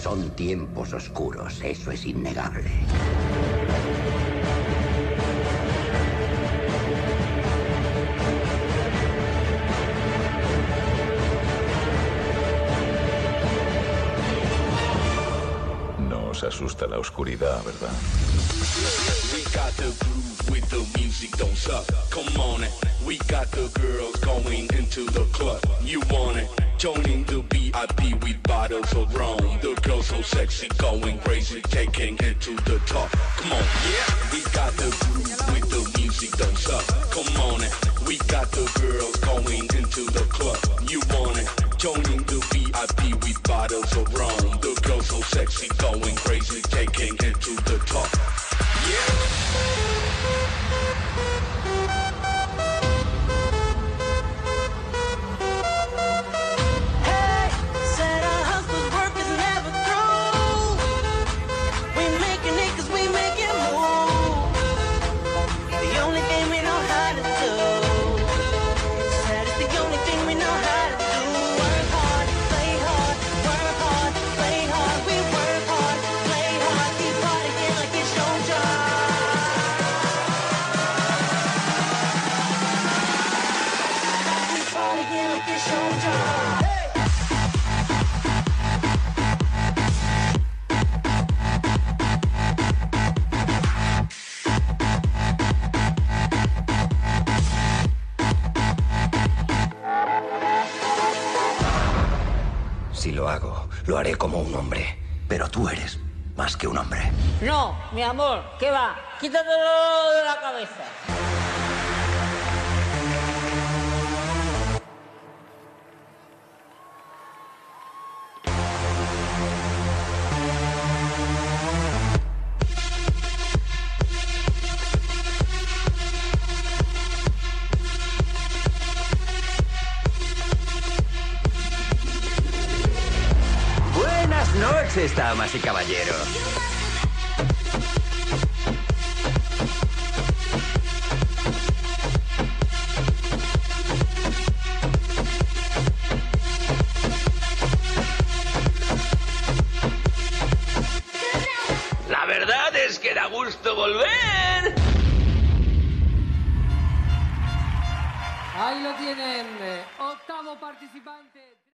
Son tiempos oscuros, eso es innegable. No os asusta la oscuridad, ¿verdad? We got the groove with the music, don't suck. Come on it. We got the girls going into the club. You want it? Joining the VIP with bottles of rum. The girls so sexy, going crazy, taking it to the top. Come on, yeah. We got the groove with the music, don't suck. Come on it. We got the girls going into the club. You want it? Joining the VIP with bottles of rum. The girls so sexy, going crazy, taking it to the top. Hey, said our hustler's work is never through. We making it 'cause we make it move. The only thing we know how to do. Said it's the only thing we know how to do. Work hard, play hard, work hard, play hard. We work hard, play hard. Keep partying like it's your job. We partying like it's your job. Si lo hago, lo haré como un hombre. Pero tú eres más que un hombre. No, mi amor, ¿qué va? Quítatelo de la cabeza. Buenas noches, damas y caballeros. La verdad es que da gusto volver. Ahí lo tienen, octavo participante.